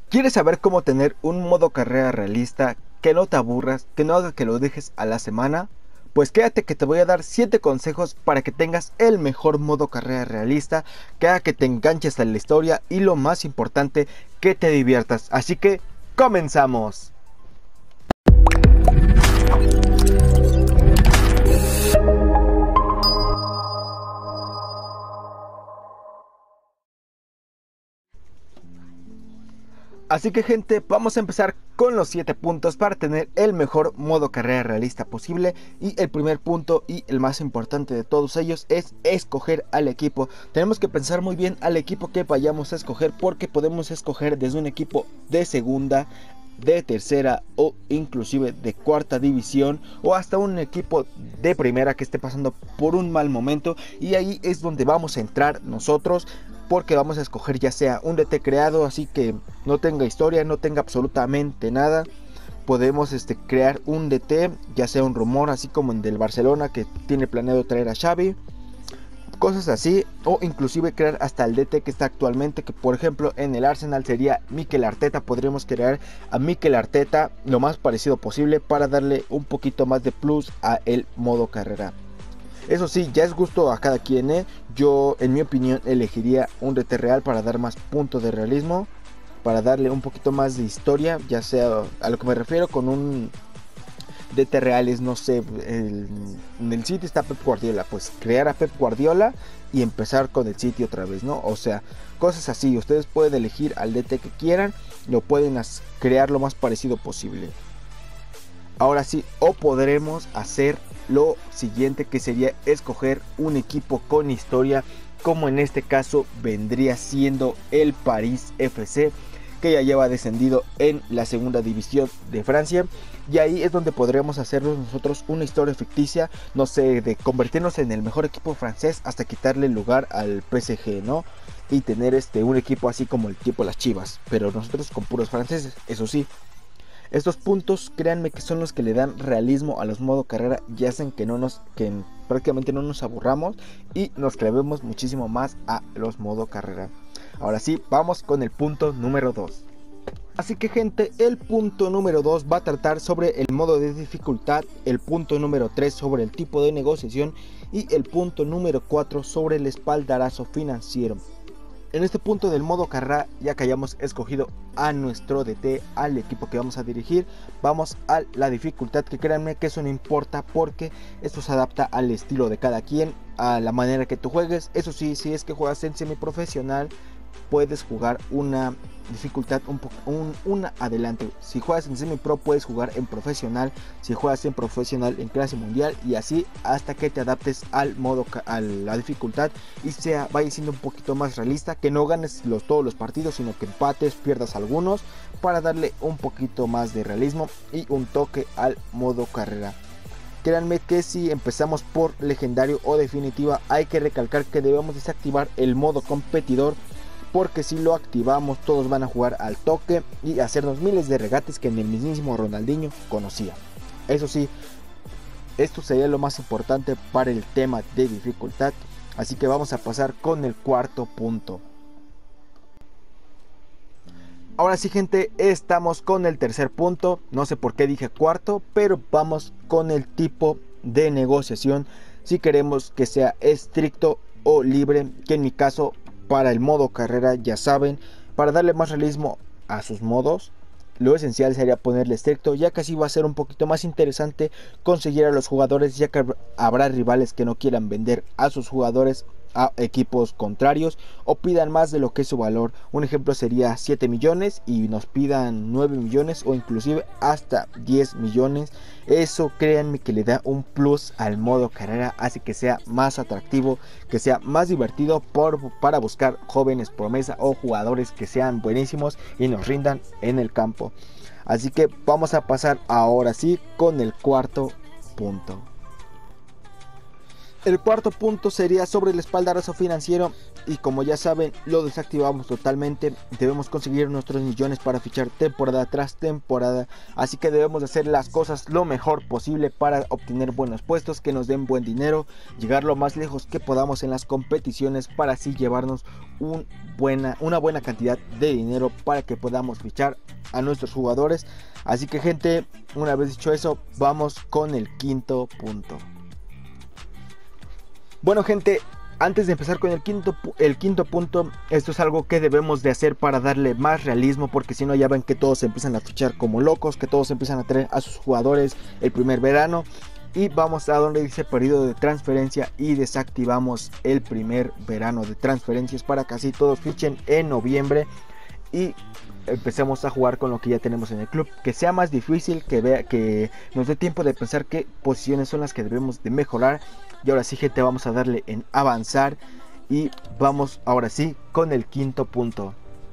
¿Quieres saber cómo tener un modo carrera realista, que no te aburras, que no haga que lo dejes a la semana? Pues quédate que te voy a dar 7 consejos para que tengas el mejor modo carrera realista, que haga que te enganches a la historia y lo más importante, que te diviertas. Así que, ¡comenzamos! Así que gente, vamos a empezar con los 7 puntos para tener el mejor modo carrera realista posible. Y el primer punto y el más importante de todos ellos es escoger al equipo. Tenemos que pensar muy bien al equipo que vayamos a escoger, porque podemos escoger desde un equipo de segunda, de tercera o inclusive de cuarta división, o hasta un equipo de primera que esté pasando por un mal momento. Y ahí es donde vamos a entrar nosotros, porque vamos a escoger ya sea un DT creado, así que no tenga historia, no tenga absolutamente nada. Podemos crear un DT, ya sea un rumor, así como el del Barcelona, que tiene planeado traer a Xavi, cosas así, o inclusive crear hasta el DT que está actualmente, que por ejemplo en el Arsenal sería Mikel Arteta. Podríamos crear a Mikel Arteta lo más parecido posible para darle un poquito más de plus a el modo carrera. Eso sí, ya es gusto a cada quien, ¿eh? Yo, en mi opinión, elegiría un DT real para dar más punto de realismo, para darle un poquito más de historia, ya sea, a lo que me refiero con un DT real es, no sé, en el City está Pep Guardiola, pues crear a Pep Guardiola y empezar con el City otra vez, ¿no? O sea, cosas así. Ustedes pueden elegir al DT que quieran, lo pueden crear lo más parecido posible. Ahora sí, o podremos hacer lo siguiente, que sería escoger un equipo con historia, como en este caso vendría siendo el París FC, que ya lleva descendido en la segunda división de Francia. Y ahí es donde podríamos hacernos nosotros una historia ficticia, no sé, de convertirnos en el mejor equipo francés hasta quitarle el lugar al PSG, ¿no? Y tener un equipo así como el tipo las Chivas, pero nosotros con puros franceses, eso sí. Estos puntos, créanme que son los que le dan realismo a los modo carrera y hacen que prácticamente no nos aburramos y nos clavemos muchísimo más a los modo carrera. Ahora sí, vamos con el punto número 2. Así que gente, el punto número 2 va a tratar sobre el modo de dificultad, el punto número 3 sobre el tipo de negociación y el punto número 4 sobre el espaldarazo financiero. En este punto del modo carrera, ya que hayamos escogido a nuestro DT, al equipo que vamos a dirigir, vamos a la dificultad, que créanme que eso no importa, porque esto se adapta al estilo de cada quien, a la manera que tú juegues. Eso sí, si es que juegas en semiprofesional, puedes jugar una dificultad una adelante. Si juegas en semi pro, puedes jugar en profesional. Si juegas en profesional, en clase mundial, y así hasta que te adaptes al modo, a la dificultad, y vaya siendo un poquito más realista, que no ganes todos los partidos, sino que empates, pierdas algunos, para darle un poquito más de realismo y un toque al modo carrera. Créanme que si empezamos por legendario o definitiva, hay que recalcar que debemos desactivar el modo competidor, porque si lo activamos todos van a jugar al toque y hacernos miles de regates que ni el mismísimo Ronaldinho conocía. Eso sí, esto sería lo más importante para el tema de dificultad. Así que vamos a pasar con el cuarto punto. Ahora sí gente, estamos con el tercer punto. No sé por qué dije cuarto, pero vamos con el tipo de negociación. Si queremos que sea estricto o libre, que en mi caso para el modo carrera, ya saben, para darle más realismo a sus modos, lo esencial sería ponerle estricto, ya que así va a ser un poquito más interesante conseguir a los jugadores, ya que habrá rivales que no quieran vender a sus jugadores a equipos contrarios o pidan más de lo que es su valor. Un ejemplo sería 7 millones y nos pidan 9 millones o inclusive hasta 10 millones. Eso, créanme que le da un plus al modo carrera, hace que sea más atractivo, que sea más divertido para buscar jóvenes promesa o jugadores que sean buenísimos y nos rindan en el campo. Así que vamos a pasar ahora sí con el cuarto punto. El cuarto punto sería sobre el espaldarazo financiero, y como ya saben lo desactivamos totalmente. Debemos conseguir nuestros millones para fichar temporada tras temporada, así que debemos hacer las cosas lo mejor posible para obtener buenos puestos que nos den buen dinero, llegar lo más lejos que podamos en las competiciones para así llevarnos una buena cantidad de dinero para que podamos fichar a nuestros jugadores. Así que gente, una vez dicho eso, vamos con el quinto punto. Bueno gente, antes de empezar con el quinto punto, esto es algo que debemos de hacer para darle más realismo, porque si no ya ven que todos empiezan a fichar como locos, que todos empiezan a traer a sus jugadores el primer verano, y vamos a donde dice periodo de transferencia y desactivamos el primer verano de transferencias para que así todos fichen en noviembre y empecemos a jugar con lo que ya tenemos en el club, que sea más difícil, que nos dé tiempo de pensar qué posiciones son las que debemos de mejorar. Y ahora sí gente, vamos a darle en avanzar y vamos ahora sí con el quinto punto.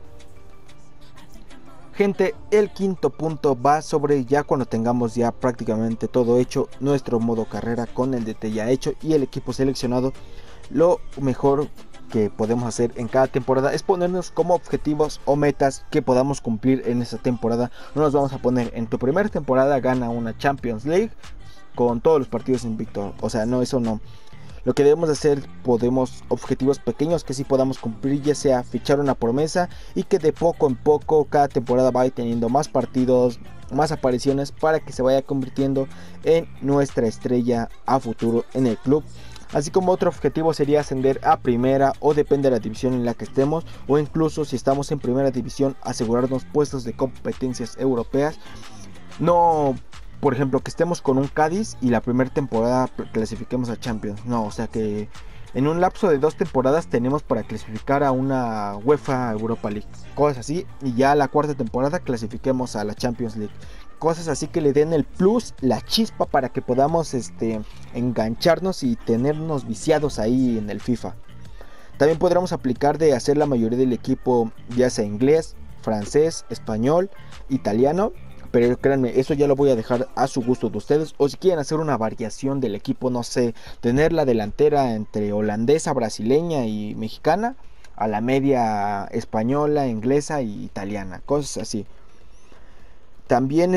Gente, el quinto punto va sobre ya cuando tengamos ya prácticamente todo hecho, nuestro modo carrera con el DT ya hecho y el equipo seleccionado. Lo mejor que podemos hacer en cada temporada es ponernos como objetivos o metas que podamos cumplir en esa temporada. No nos vamos a poner en tu primera temporada gana una Champions League con todos los partidos invictos, o sea, no, eso no. Lo que debemos hacer, podemos objetivos pequeños que sí podamos cumplir, ya sea fichar una promesa y que de poco en poco cada temporada vaya teniendo más partidos, más apariciones para que se vaya convirtiendo en nuestra estrella a futuro en el club. Así como otro objetivo sería ascender a primera, o depende de la división en la que estemos, o incluso si estamos en primera división asegurarnos puestos de competencias europeas. No, por ejemplo, que estemos con un Cádiz y la primera temporada clasifiquemos a Champions. No, o sea que en un lapso de 2 temporadas tenemos para clasificar a una UEFA Europa League, cosas así, y ya la cuarta temporada clasifiquemos a la Champions League. Cosas así que le den el plus, la chispa para que podamos engancharnos y tenernos viciados ahí en el FIFA. También podremos aplicar de hacer la mayoría del equipo ya sea inglés, francés, español, italiano. Pero créanme, eso ya lo voy a dejar a su gusto de ustedes. O si quieren hacer una variación del equipo, no sé, tener la delantera entre holandesa, brasileña y mexicana, a la media española, inglesa y italiana, cosas así. También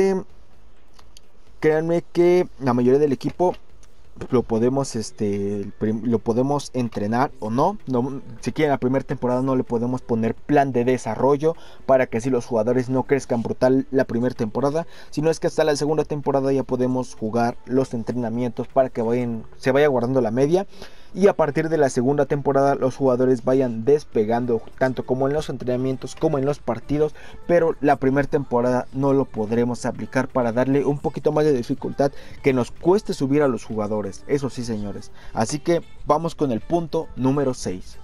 créanme que la mayoría del equipo lo podemos entrenar o no. Si quieren la primera temporada no le podemos poner plan de desarrollo para que así los jugadores no crezcan brutal la primera temporada, sino es que hasta la segunda temporada ya podemos jugar los entrenamientos para que se vaya guardando la media, y a partir de la segunda temporada los jugadores vayan despegando tanto como en los entrenamientos como en los partidos. Pero la primera temporada no lo podremos aplicar para darle un poquito más de dificultad, que nos cueste subir a los jugadores, eso sí señores. Así que vamos con el punto número 6.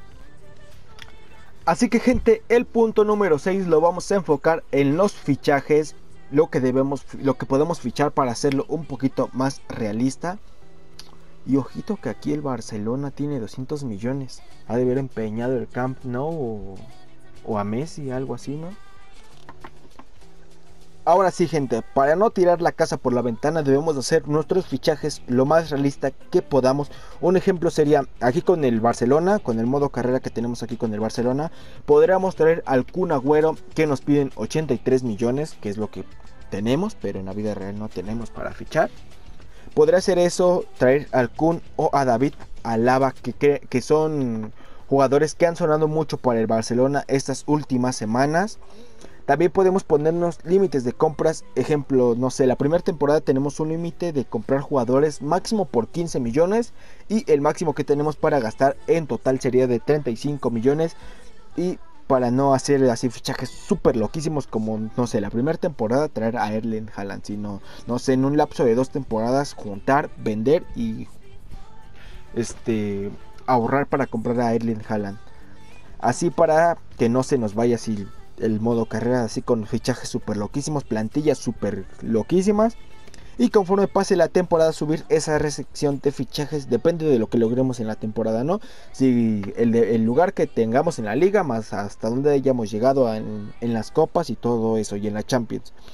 Así que gente, el punto número 6 lo vamos a enfocar en los fichajes, lo que podemos fichar para hacerlo un poquito más realista. Y ojito que aquí el Barcelona tiene 200 millones. Ha de haber empeñado el Camp Nou o a Messi, algo así, ¿no? Ahora sí gente, para no tirar la casa por la ventana debemos hacer nuestros fichajes lo más realista que podamos. Un ejemplo sería aquí con el Barcelona, con el modo carrera que tenemos aquí con el Barcelona, podríamos traer al Kun Agüero, que nos piden 83 millones, que es lo que tenemos, pero en la vida real no tenemos para fichar. Podría ser eso, traer al Kun o a David Alaba, que son jugadores que han sonado mucho para el Barcelona estas últimas semanas. También podemos ponernos límites de compras. Ejemplo, no sé, la primera temporada tenemos un límite de comprar jugadores máximo por 15 millones. Y el máximo que tenemos para gastar en total sería de 35 millones. Y para no hacer así fichajes súper loquísimos como, no sé, la primera temporada traer a Erling Haaland, sino, no sé, en un lapso de 2 temporadas juntar, vender y ahorrar para comprar a Erling Haaland. Así para que no se nos vaya así el modo carrera, así con fichajes súper loquísimos, plantillas súper loquísimas. Y conforme pase la temporada subir esa recepción de fichajes, depende de lo que logremos en la temporada, ¿no? Si el lugar que tengamos en la liga, más hasta donde hayamos llegado en las copas y todo eso, y en la Champions.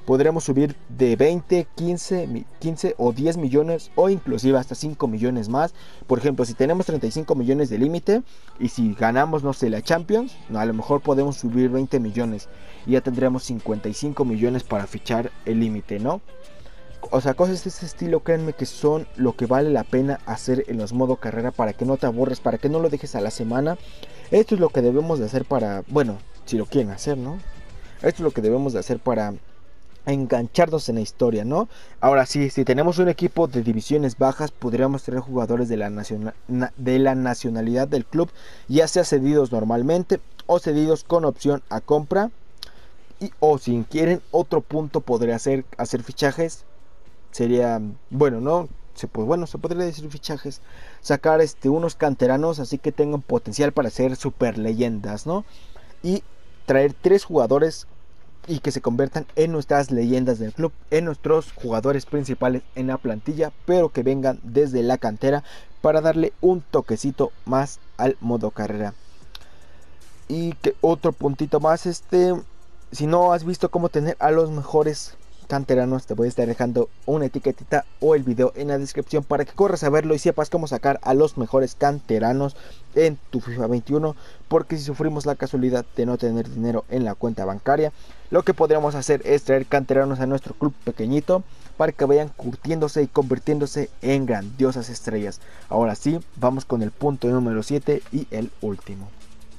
podremos subir de 20, 15 o 10 millones o inclusive hasta 5 millones más. Por ejemplo, si tenemos 35 millones de límite y si ganamos, no sé, la Champions, a lo mejor podemos subir 20 millones y ya tendríamos 55 millones para fichar el límite, ¿no? O sea, cosas de este estilo, créanme que son lo que vale la pena hacer en los modo carrera para que no te aburres, para que no lo dejes a la semana. Esto es lo que debemos de hacer para, bueno, si lo quieren hacer, ¿no? Esto es lo que debemos de hacer para engancharnos en la historia, ¿no? Ahora sí, si tenemos un equipo de divisiones bajas, podríamos tener jugadores de la nacionalidad del club, ya sea cedidos normalmente o cedidos con opción a compra. O si quieren, otro punto podría ser hacer fichajes. Sería, bueno, ¿no? Se podría decir fichajes. Sacar unos canteranos así que tengan potencial para ser super leyendas, ¿no? Y traer 3 jugadores y que se conviertan en nuestras leyendas del club, en nuestros jugadores principales en la plantilla, pero que vengan desde la cantera para darle un toquecito más al modo carrera. Y que otro puntito más, si no has visto cómo tener a los mejores canteranos, te voy a estar dejando una etiquetita o el video en la descripción para que corras a verlo y sepas cómo sacar a los mejores canteranos en tu FIFA 21. Porque si sufrimos la casualidad de no tener dinero en la cuenta bancaria, lo que podríamos hacer es traer canteranos a nuestro club pequeñito para que vayan curtiéndose y convirtiéndose en grandiosas estrellas. Ahora sí, vamos con el punto número 7 y el último.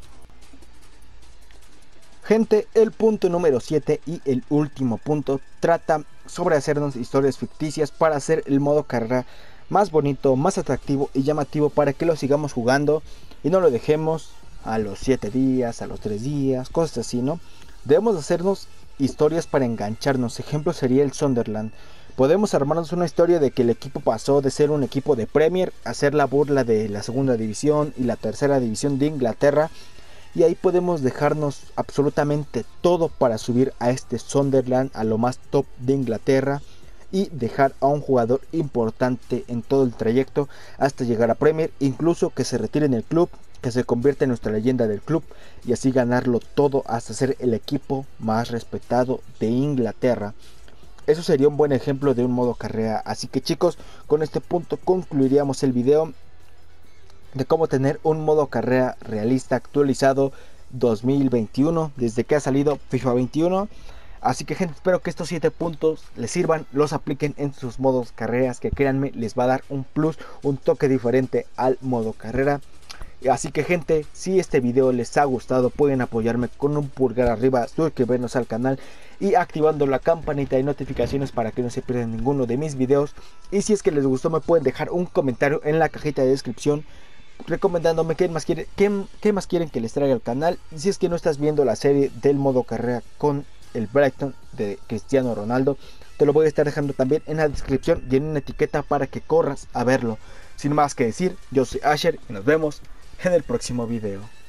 Gente, el punto número 7 y el último punto trata sobre hacernos historias ficticias para hacer el modo carrera más bonito, más atractivo y llamativo para que lo sigamos jugando y no lo dejemos a los 7 días, a los 3 días, cosas así, ¿no? Debemos hacernos historias para engancharnos. Ejemplo sería el Sunderland. Podemos armarnos una historia de que el equipo pasó de ser un equipo de Premier a ser la burla de la segunda división y la tercera división de Inglaterra. Y ahí podemos dejarnos absolutamente todo para subir a este Sunderland a lo más top de Inglaterra y dejar a un jugador importante en todo el trayecto hasta llegar a Premier, incluso que se retire en el club, que se convierta en nuestra leyenda del club y así ganarlo todo hasta ser el equipo más respetado de Inglaterra. Eso sería un buen ejemplo de un modo carrera. Así que chicos, con este punto concluiríamos el video de cómo tener un modo carrera realista actualizado 2021 desde que ha salido FIFA 21. Así que gente, espero que estos 7 puntos les sirvan, los apliquen en sus modos carreras, que créanme les va a dar un plus, un toque diferente al modo carrera. Así que gente, si este video les ha gustado, pueden apoyarme con un pulgar arriba, suscribirnos al canal y activando la campanita de notificaciones para que no se pierdan ninguno de mis videos. Y si es que les gustó, me pueden dejar un comentario en la cajita de descripción recomendándome qué más quieren que les traiga al canal. Y si es que no estás viendo la serie del modo carrera con el Brighton de Cristiano Ronaldo, te lo voy a estar dejando también en la descripción y en una etiqueta para que corras a verlo. Sin más que decir, yo soy Asher y nos vemos en el próximo video.